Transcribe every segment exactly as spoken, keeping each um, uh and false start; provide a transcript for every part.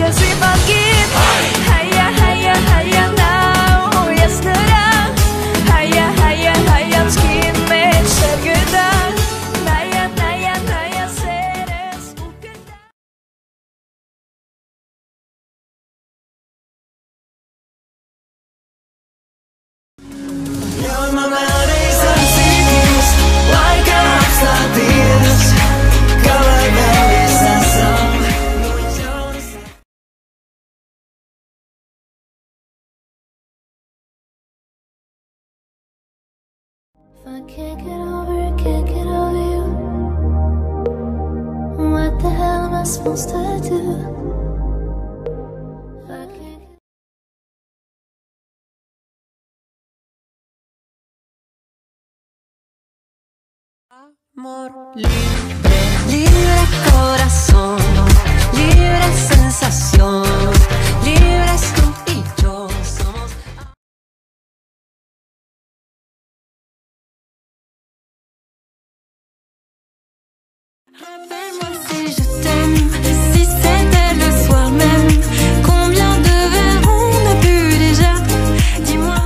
I can't get over, can't get over you. What the hell am I supposed to do? I can't get... Amor libre, libre corazón, libre sensación, libres tú y yo somos. Rappelle-moi si je t'aime, si c'était le soir même. Combien de verres on a bu déjà? Dis-moi.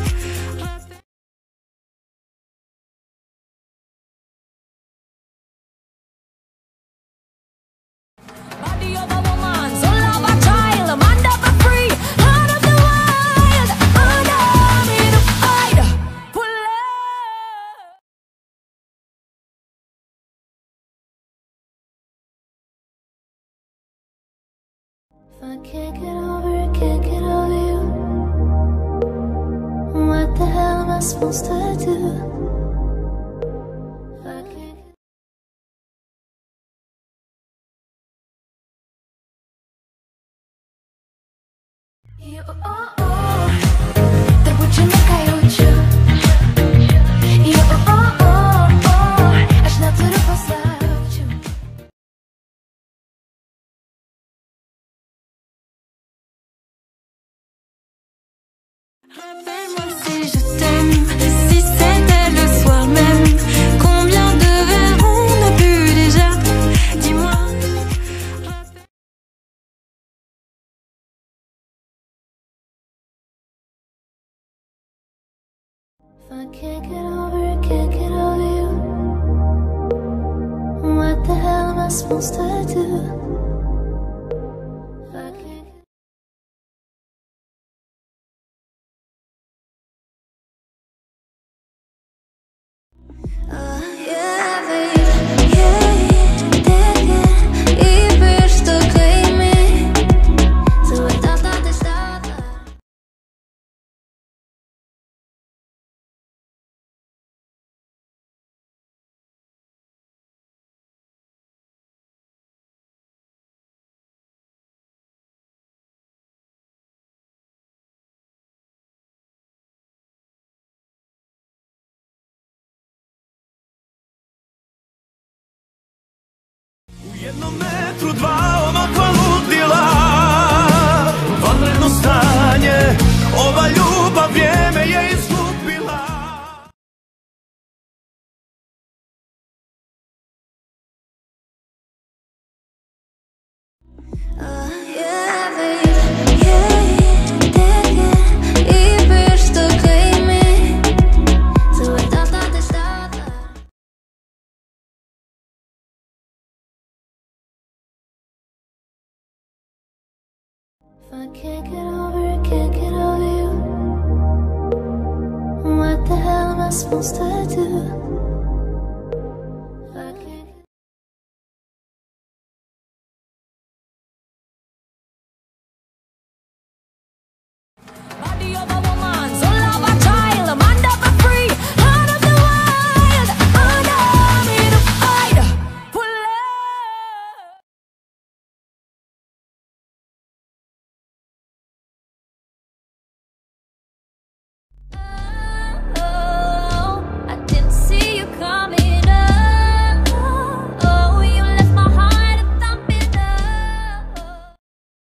Body of a woman, soul of a child, mind of a free, heart of the wild. Under me to fight, pull up. If I can't get over, can't get over you. What the hell am I supposed to do? I can't get... You, oh, oh, te buci na kajuciu. You, oh, oh, oh, aż na tyle postawił. Rappelle-moi si je t'aime, si c'était le soir même. Combien de verres on a bu déjà? Dis-moi. If I can't get over, can't get over you. What the hell am I supposed to do? I can't get... Uh, yeah, baby, yeah, yeah, yeah. I wiesz, to klejmy. Całe tata też tata. U jednom metru dva omakla ludila, vanredno stanje, ova ljubav vrijeme je izgubila. Uh, yeah, baby, yeah, yeah, yeah. I wiesz, to klejmy. Całe tata też tata. If I can't get over, can't get over you. What the hell am I supposed to do? I can't get... Body of a woman, soul of a child, mind of a free, heart of the wild. Under me to fight, pull up. Oh, I didn't see you coming up. Oh, you left my heart a thumping up.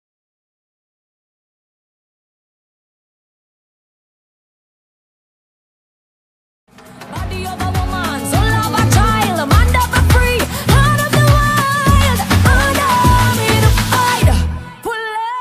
Body of a woman, soul of a child, mind of a free, heart of the wild. Under me to fight, pull up.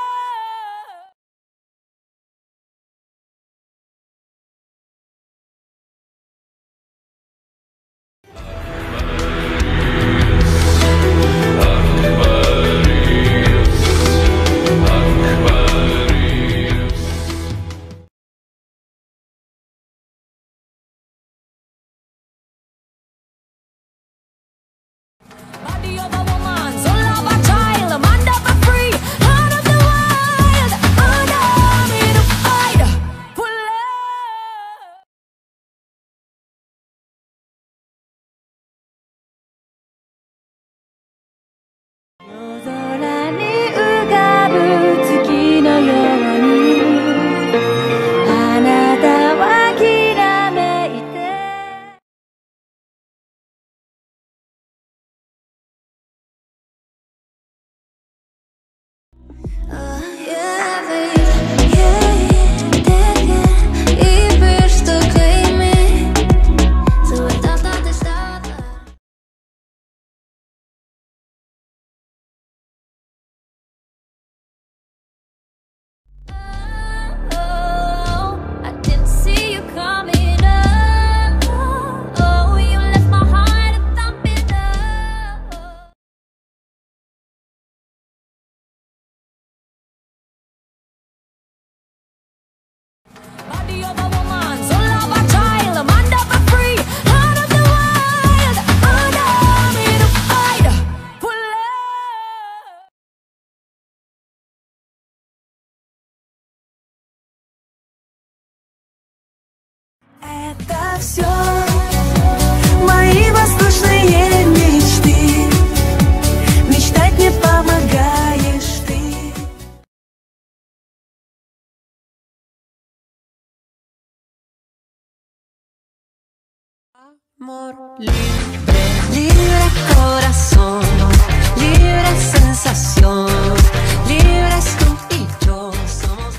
Amor libre, libre corazón, libre sensación, libres tú y yo somos.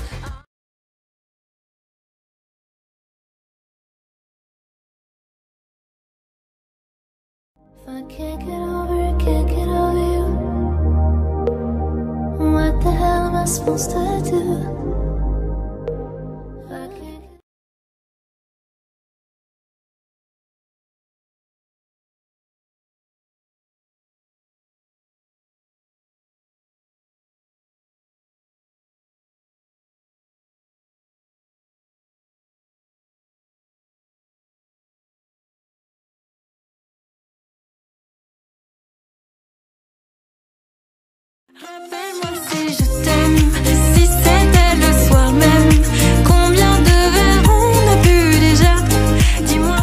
If I can't get over it, can't get over you, what the hell am I supposed to do? If I can't get Rappelle-moi si je t'aime, si c'était le soir même. Combien de verres on a bu déjà? Dis-moi.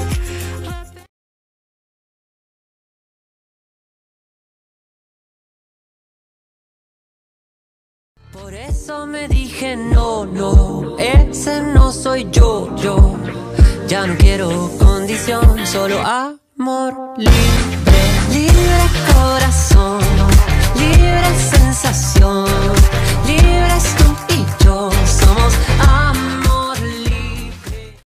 Por eso me dije no, no, ese no soy yo, yo. Ya no quiero condición, solo amor libre, libre